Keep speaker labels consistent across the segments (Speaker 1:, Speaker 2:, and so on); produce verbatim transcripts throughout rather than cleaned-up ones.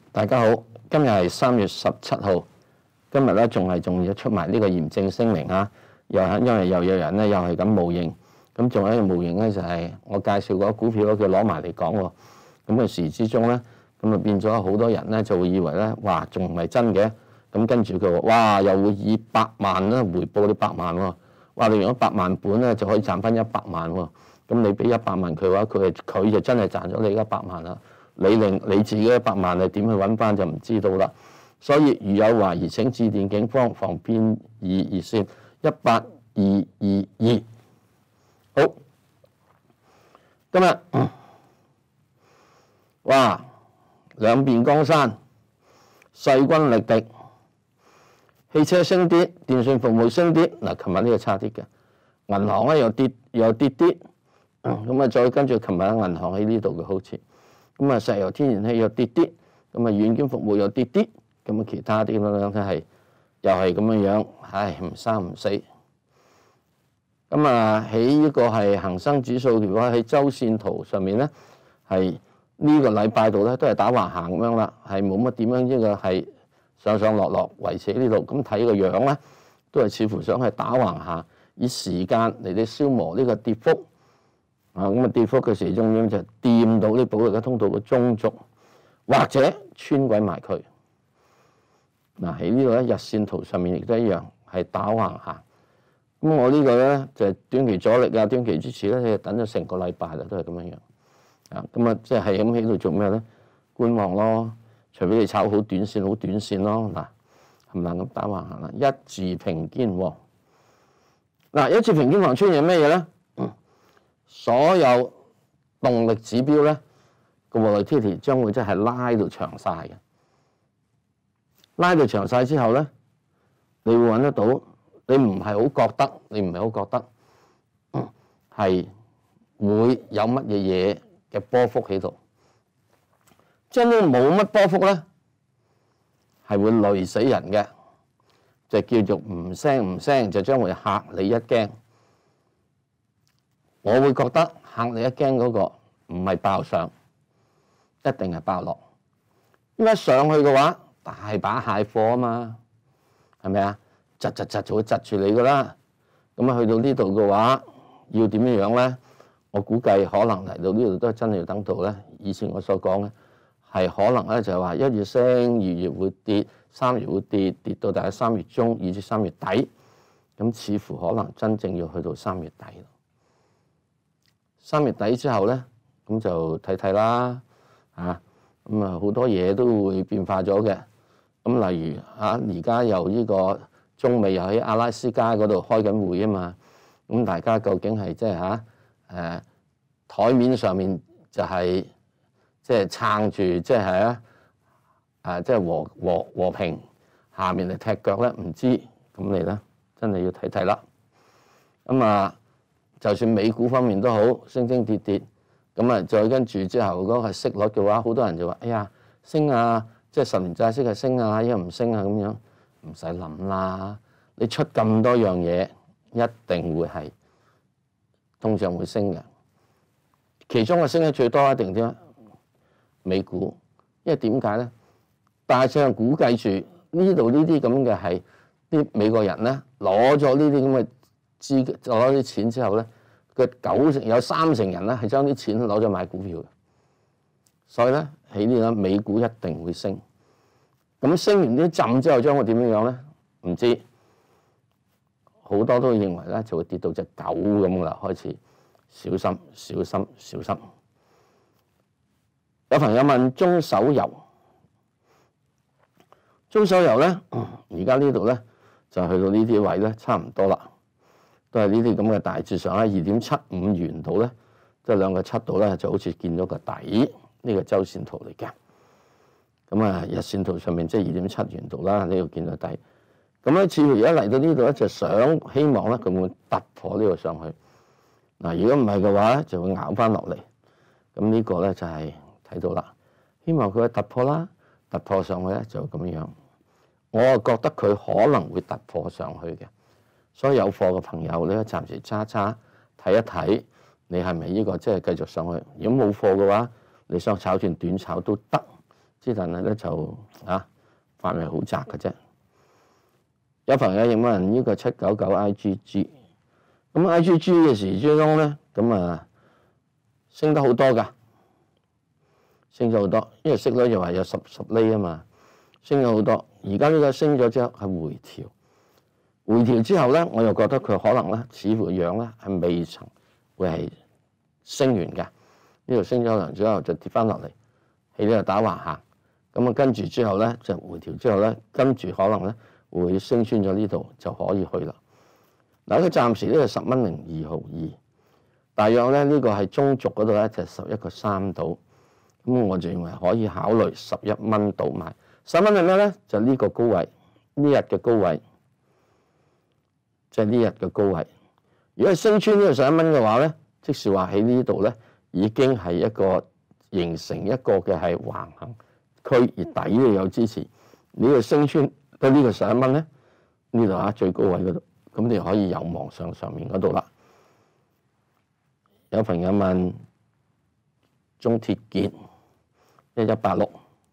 Speaker 1: 大家好，今日係三月十七號，今日咧仲係仲要出埋呢個嚴正聲明啊！又係因為又有人咧又係咁冒認，咁仲有一個冒認咧就係我介紹嗰股票咧，佢攞埋嚟講喎。咁嘅時之中咧，咁啊變咗好多人咧就會以為咧，哇，仲唔係真嘅？咁跟住佢話，哇，又會以百萬咧回報你百萬喎。哇，你用咗百萬本咧就可以賺翻一百萬喎。咁你俾一百萬佢嘅話，佢佢就真係賺咗你一百萬啦。你令你自己一百萬係點去揾翻就唔知道啦。所以如有懷疑請致電警方防騙易熱線一八二二二。好，今日、嗯、哇兩邊江山，勢均力敵，汽車升跌，電信服務升跌。嗱，琴日呢個差啲嘅，銀行咧又跌又跌啲，咁啊再跟住琴日銀行喺呢度嘅好似。咁啊，石油天然氣又跌啲，咁啊，軟件服務又跌啲，咁啊，其他啲咁樣都係又係咁樣樣，唉，唔生唔死。咁啊，喺呢個係恒生指數，如果喺周線圖上面咧，係呢個禮拜度咧都係打橫行咁樣啦，係冇乜點樣呢個係上上落落維持喺呢度。咁睇個樣咧，都係似乎想係打橫行，以時間嚟到消磨呢個跌幅。啊，咁啊跌幅嘅時中央就掂到啲保力加通道嘅中軸，或者穿鬼埋佢。嗱，喺呢度咧，日線圖上面亦都一樣係打橫行。咁我呢個咧就係短期阻力啊，短期支持咧，你等咗成個禮拜啦，都係咁樣樣。啊，咁啊即係係咁喺度做咩咧？觀望咯，除非你炒好短線，好短線咯。嗱，係咪咁打橫行啦？一字平肩喎。嗱，一字平肩橫出現咩嘢咧？所有動力指標咧，個 volatility 將會即係拉到長晒嘅，拉到長晒之後咧，你會揾得到，你唔係好覺得，你唔係好覺得係會有乜嘢嘢嘅波幅喺度，即係呢冇乜波幅咧，係會累死人嘅，就叫做唔聲唔聲，就將會嚇你一驚。我會覺得嚇你一驚嗰個唔係爆上，一定係爆落。因為上去嘅話，大把蟹貨啊嘛，係咪啊？窒窒窒就會窒住你噶啦。咁啊，去到呢度嘅話，要點樣樣咧？我估計可能嚟到呢度都係真係要等到咧。以前我所講咧，係可能咧就係話一月升，二月會跌，三月會跌，跌到大概三月中，以至三月底。咁似乎可能真正要去到三月底咯。三月底之後咧，咁就睇睇啦，啊，咁啊好多嘢都會變化咗嘅。咁例如啊，而家又呢個中美又喺阿拉斯加嗰度開緊會啊嘛，咁大家究竟係即係嚇誒台面上面就係即係撐住，即係啊啊即係和和和平，下面嚟踢腳咧，唔知咁你咧真係要睇睇啦。咁啊〜就算美股方面都好，升升跌跌，咁啊再跟住之後嗰個息率嘅話，好多人就話：哎呀，升啊，即係十年債息係升啊，因為唔升啊咁樣，唔使諗啦。你出咁多樣嘢，一定會係通脹會升嘅。其中嘅升得最多一定點啊？美股，因為點解咧？大致上估計住呢度呢啲咁嘅係啲美國人咧攞咗呢啲咁嘅。資就攞啲錢之後咧，佢九成有三成人咧係將啲錢攞咗買股票嘅，所以咧喺呢個美股一定會升。咁升完呢浸之後將會點樣樣咧？唔知，好多都認為咧就會跌到隻狗咁啦，開始小心小心小心。有朋友問中手游，中手游咧而家呢度咧就去到呢啲位咧差唔多啦。都係呢啲咁嘅大致上咧，二點七五元度咧，即係兩個七度咧，就好似見咗個底，呢個周線圖嚟嘅。咁啊，日線圖上面即係二點七元度啦，呢度見到底。咁咧，似乎而家嚟到呢度咧，就想希望咧佢會突破呢個上去。嗱，如果唔係嘅話咧，就會咬翻落嚟。咁呢個咧就係睇到啦。希望佢突破啦，突破上去咧就咁樣。我啊覺得佢可能會突破上去嘅。所以有貨嘅朋友，你可以暫時揸揸睇一睇，你係咪呢個即係繼續上去？如果冇貨嘅話，你想炒段短炒都得， 之但係咧就啊範圍好窄嘅啫。有朋友亦問呢個七九九 I G G， 咁 I G G 嘅時之中咧，咁啊升得好多㗎，升咗好多，因為息率又話有十十厘啊嘛，升咗好多。而家呢個升咗之後係回調，回調之後咧，我又覺得佢可能咧，似乎樣咧係未曾會係升完嘅。呢度升咗兩之後就跌翻落嚟，喺呢度打橫行。咁啊跟住之後咧就回調之後咧，跟住可能咧會升穿咗呢度就可以去啦。嗱，佢暫時呢個十蚊零二毫二，大約咧呢個係中軸嗰度咧就十一個三度。咁我就認為可以考慮十一蚊度買。十蚊係咩咧？就呢個高位，呢日嘅高位，即係呢日嘅高位。如果係升穿呢個十一蚊嘅話咧，即是話喺呢度咧已經係一個形成一個嘅係橫行區，而底都有支持。呢個升穿到呢個十一蚊咧，呢度啊最高位嗰度，咁你可以有望上上面嗰度啦。有朋友問中鐵建一一八六。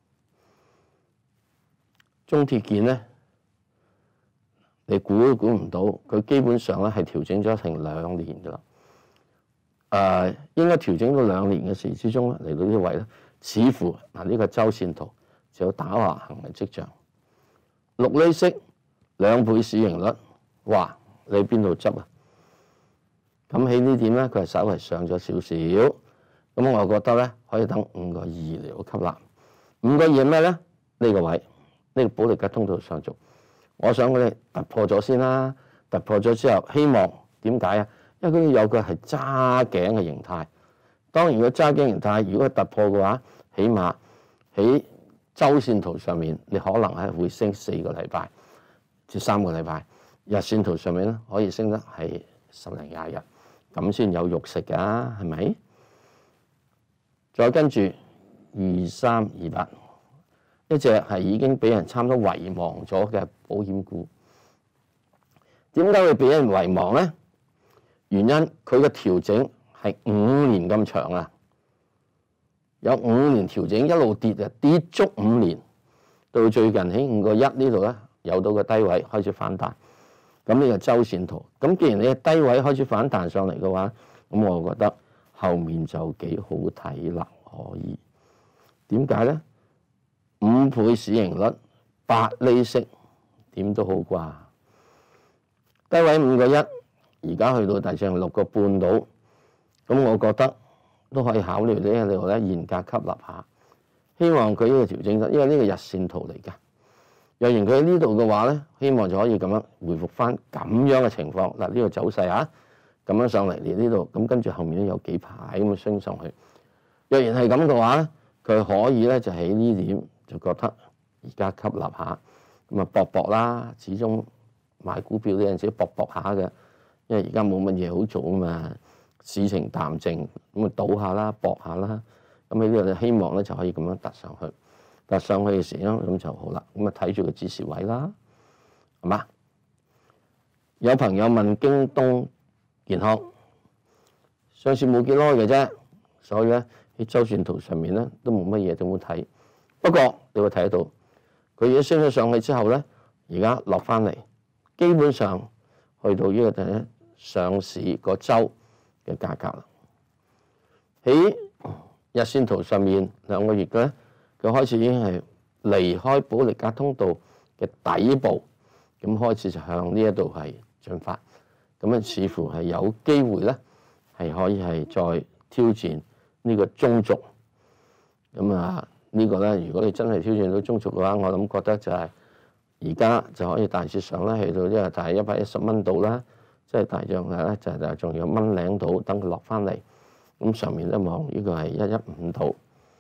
Speaker 1: 中鐵建咧，你估都估唔到，佢基本上咧係調整咗成兩年㗎啦。誒、呃，應該調整到兩年嘅時之中咧，嚟到呢個位咧，似乎嗱呢個周線圖就有打橫行嘅跡象。六厘息兩倍市盈率，哇！你邊度執啊？咁喺呢點咧，佢係稍微上咗少少。咁我覺得咧，可以等五個二嚟到吸納。五個二係咩咧？呢、呢個位。呢個保利加通道上續，我想佢哋突破咗先啦。突破咗之後，希望點解啊？因為佢有個係揸頸嘅形態。當然，如果揸頸形態，如果突破嘅話，起碼喺周線圖上面，你可能係會升四個禮拜至三個禮拜。日線圖上面咧，可以升得係十零廿日，咁先有肉食㗎，係咪？再跟住二三二八。一隻係已經俾人差唔多遺忘咗嘅保險股，點解會俾人遺忘咧？原因佢嘅調整係五年咁長啊，有五年調整一路跌啊，跌足五年，到最近喺五個一呢度咧有到個低位開始反彈。咁呢個周線圖，咁既然你係低位開始反彈上嚟嘅話，咁我覺得後面就幾好睇啦，可以點解咧？五倍市盈率，八厘息，點都好啩？低位五個一，而家去到大約六個半到，咁我覺得都可以考慮呢喺度咧現價吸納下。希望佢呢個調整得，因為呢個日線圖嚟㗎。若然佢喺呢度嘅話咧，希望就可以咁樣回復翻咁樣嘅情況。嗱，呢個走勢啊，咁樣上嚟嚟呢度，咁跟住後面都有幾排咁樣升上去。若然係咁嘅話咧，佢可以咧就喺呢點。就覺得而家吸納下，咁啊搏搏啦，始終買股票呢陣時搏搏下嘅，因為而家冇乜嘢好做啊嘛，事情淡靜，咁啊賭下啦，搏下啦，咁喺呢度希望咧就可以咁樣突上去，突上去嘅時候咁就好啦，咁啊睇住個指示位啦，係嘛？有朋友問京東健康，上次冇幾耐嘅啫，所以咧喺周線圖上面咧都冇乜嘢都冇睇。不過你會睇到，佢而家升咗上去之後咧，而家落翻嚟，基本上去到呢個第一上市個週嘅價格啦。喺日線圖上面兩個月嘅咧，佢開始已經係離開保利加通道嘅底部，咁開始就向呢一度係進發，咁啊似乎係有機會咧，係可以係再挑戰呢個中軸，咁啊。呢個咧，如果你真係挑戰到中軸嘅話，我諗覺得就係而家就可以大致上咧去到即係大約一百一十蚊度啦，即係大約係咧就係仲有蚊零度，等佢落翻嚟。咁上面咧望呢個係一一五度，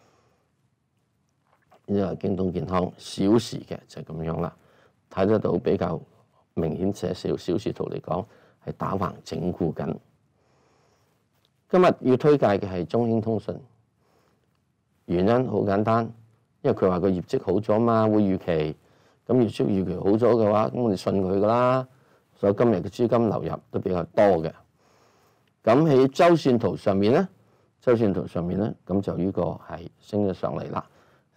Speaker 1: 呢個係京東健康小時嘅就係咁樣啦，睇得到比較明顯些少小時圖嚟講係打橫整固緊。今日要推介嘅係中興通訊。原因好簡單，因為佢話個業績好咗嘛，會預期，咁業績預期好咗嘅話，咁我哋信佢噶啦，所以今日嘅資金流入都比較多嘅。咁喺周線圖上面咧，周線圖上面咧，咁就呢個係升咗上嚟啦，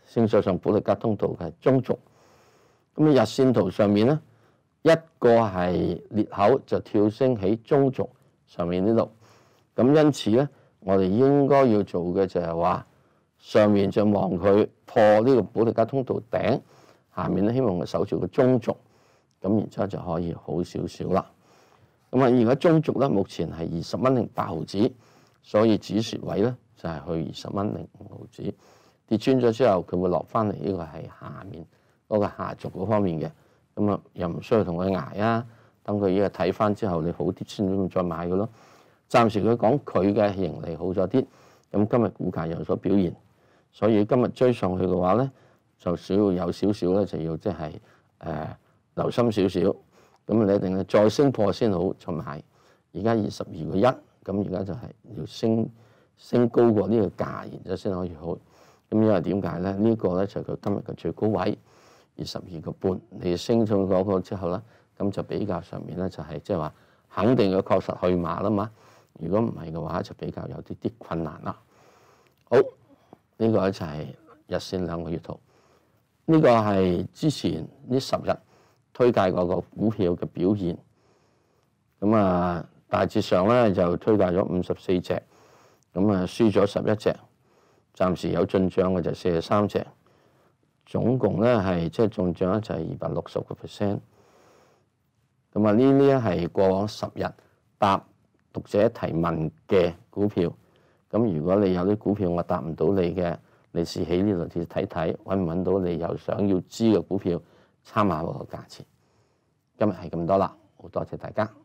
Speaker 1: 升咗上保力加通道嘅中軸。咁日線圖上面咧，一個係裂口就跳升喺中軸上面呢度。咁因此咧，我哋應該要做嘅就係話，上面就望佢破呢個保力加通道頂，下面咧希望佢守住個中軸，咁然之後就可以好少少啦。咁啊，而家中軸咧目前係二十蚊零八毫子，所以止蝕位咧就係去二十蚊零五毫子。跌穿咗之後，佢會落翻嚟，呢個係下面嗰個下軸嗰方面嘅。咁啊，又唔需要同佢捱啊，等佢呢個睇翻之後，你好啲先再買嘅咯。暫時佢講佢嘅盈利好咗啲，咁今日股價有所表現，所以今日追上去嘅話咧，就少有少少咧，就要即係誒留心少少。咁你一定係再升破先好再買。而家二十二個一，咁而家就係要升升高過呢個價，然之後先可以好。咁因為點解咧？呢、這個咧就係佢今日嘅最高位二十二個半，你升上嗰個之後咧，咁就比較上面咧就係即係話肯定佢確實去馬啦嘛。如果唔係嘅話，就比較有啲啲困難啦。好，呢、這個就係日線兩個月圖。呢、這個係之前呢十日推介嗰個股票嘅表現。咁啊，大致上咧就推介咗五十四隻，咁啊輸咗十一隻，暫時有進帳嘅就四十三隻，總共咧係即係進帳咧就係二百六十個 percent。咁啊，呢啲係過往十日答讀者提問嘅股票。咁如果你有啲股票我答唔到你嘅，你試喺呢度睇睇，揾唔揾到你又想要知嘅股票，參考個價錢。今日係咁多啦，好多謝大家。